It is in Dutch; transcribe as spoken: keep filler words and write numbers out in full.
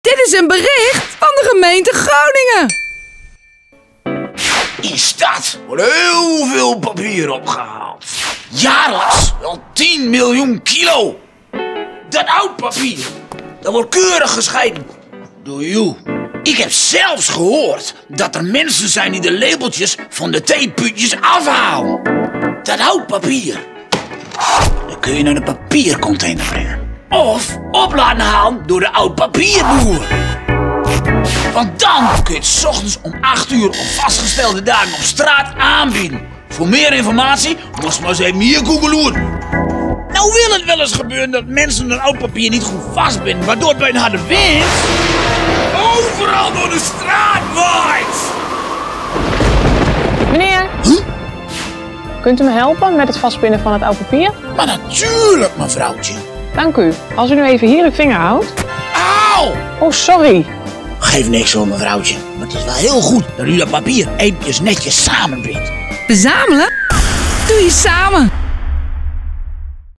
Dit is een bericht van de gemeente Groningen. In de stad wordt heel veel papier opgehaald. Jaarlijks wel tien miljoen kilo. Dat oud papier, dat wordt keurig gescheiden door jou. Ik heb zelfs gehoord dat er mensen zijn die de labeltjes van de theeputjes afhalen. Dat oud papier, dat kun je naar de papiercontainer brengen. Of op laten halen door de oud papierboer. Want dan kun je het 's ochtends om acht uur op vastgestelde dagen op straat aanbieden. Voor meer informatie moest je maar eens even hier googelen. Nou wil het wel eens gebeuren dat mensen hun oud papier niet goed vastbinden, waardoor het bij een harde wind overal door de straat waait. Meneer, Huh? kunt u me helpen met het vastbinden van het oud papier? Maar natuurlijk, mevrouwtje. Dank u. Als u nu even hier uw vinger houdt. Auw! Oh, sorry. Geef niks hoor, mevrouwtje. Maar het is wel heel goed dat u dat papier eventjes netjes samenbindt. Verzamelen? Doe je samen.